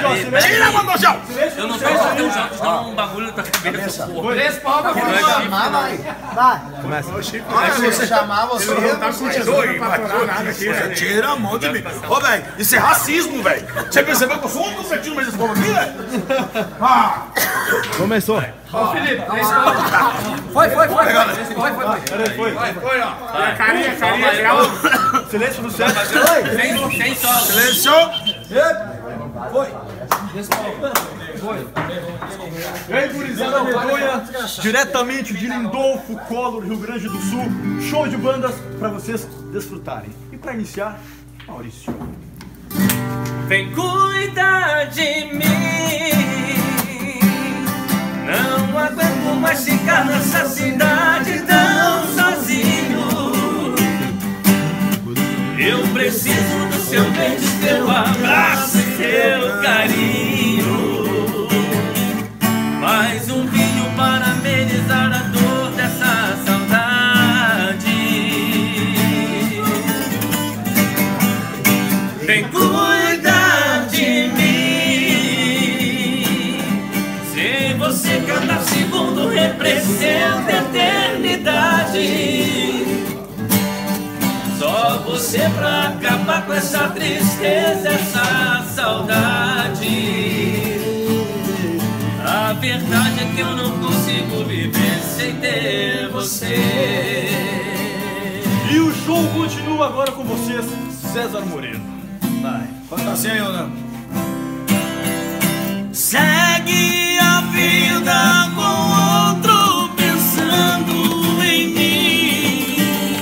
Tira a mão do chão! Eu não sei se tem um chão, está um bagulho na tua cabeça. 3 pau pra chamar, vai. Começa. Você chamar você. Tira a mão de mim. Ô, velho, isso é racismo, velho. Você percebeu que eu sou um confetinho no meio desse povo aqui, velho? Ah! Começou. Ô, Felipe, 3 pau. Foi. Foi, ó. Carinha, Silêncio no centro. Sem solo. Silêncio! E aí, gurizada medonha, diretamente de Lindolfo, Collor, Rio Grande do Sul. Show de bandas pra vocês desfrutarem. E pra iniciar, Maurício. Vem cuidar de mim. Não aguento mais ficar nessa cidade tão sozinho. Eu preciso do seu beijo, seu abraço e seu carinho. Mais um vinho para amenizar a dor dessa saudade. Vem cuidar de mim. Se você cantar segundo, representa a eternidade. Só você pra acabar com essa tristeza, essa saudade. A verdade é que eu não consigo viver sem ter você. E o show continua agora com vocês, César Moreno. Vai. Fantasia aí, Leandro. Segue a vida com outro pensando em mim.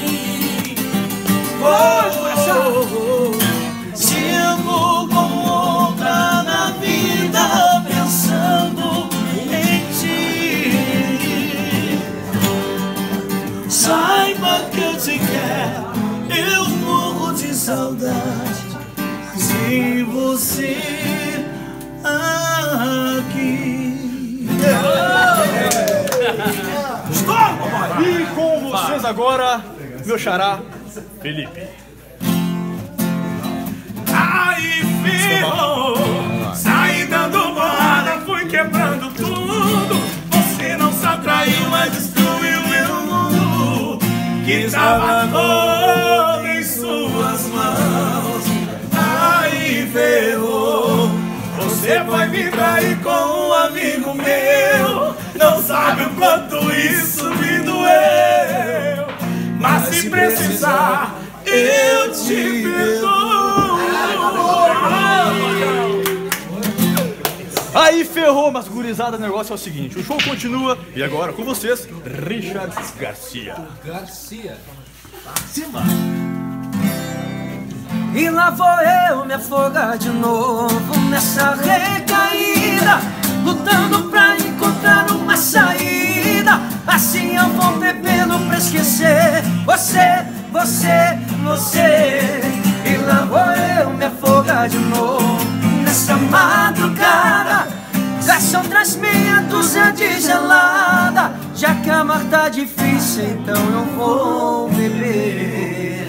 Sigo com outra na vida pensando em ti. Saiba que eu te quero, eu morro de saudade de você aqui. E com vocês agora, meu xará, Felipe. Aí ferrou, saí dando porrada, fui quebrando tudo. Você não só traiu, mas destruiu meu mundo, que tava todo em suas mãos. Aí ferrou, você foi me trair com um amigo meu. Não sabe o quanto isso me doeu, mas se precisar eu te perdoo. Aí ferrou, mas gurizada, o negócio é o seguinte, o show continua e agora com vocês, Richard Garcia. E lá vou eu me afogar de novo nessa recaída, lutando pra encontrar uma saída. Assim eu vou bebendo pra esquecer você. E lá vou eu me afogar de novo nessa madrugada. Já são 3 meia dúzia de gelada. Já que a mar tá difícil, então eu vou beber.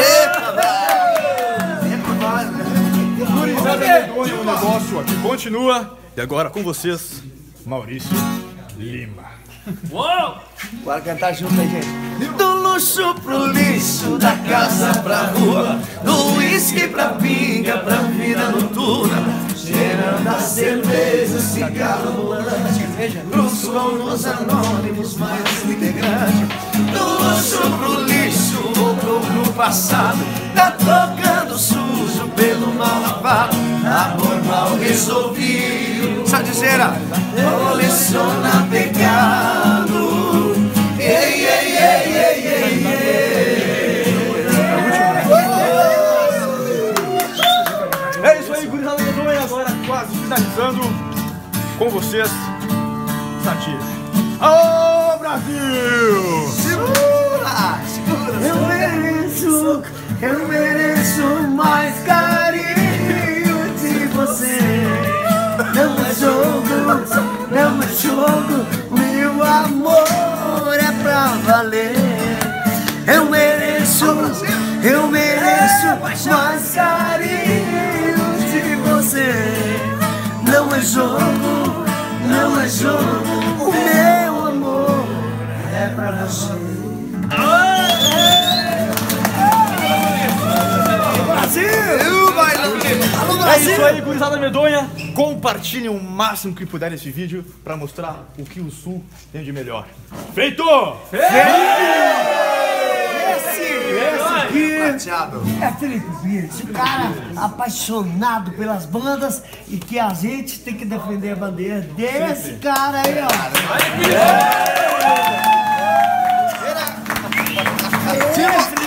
Gurizada medonha, o negócio aqui continua e agora com vocês, Maurício Lima. Uou! Bora cantar junto aí, gente. Do luxo pro lixo, da casa pra rua, do uísque pra pinga, pra vida noturna, cheirando a cerveja, cigarro volante, bruxo com os anônimos, mais um integrante. Do luxo pro lixo, voltou pro passado, tá tocando sujo pelo mal lavado, amor mal resolvido. Sadiceira. Coleciona pecado. Ei, ei, ei, ei, ei, É isso aí, gurizada medonha, agora quase finalizando com vocês, Satir. Ô, Brasil! Segura! Eu mereço mais carinho de você. Não é jogo, meu amor é pra valer. Eu mereço mais carinho de você. é jogo, não é jogo. O meu amor é pra você. Brasil! Alô, É Brasil! isso aí, gurizada medonha. Compartilhem o máximo que puder esse vídeo pra mostrar o que o Sul tem de melhor. Feito! Esse aqui é Felipe Pires, um cara apaixonado pelas bandas e que a gente tem que defender a bandeira desse cara aí, ó.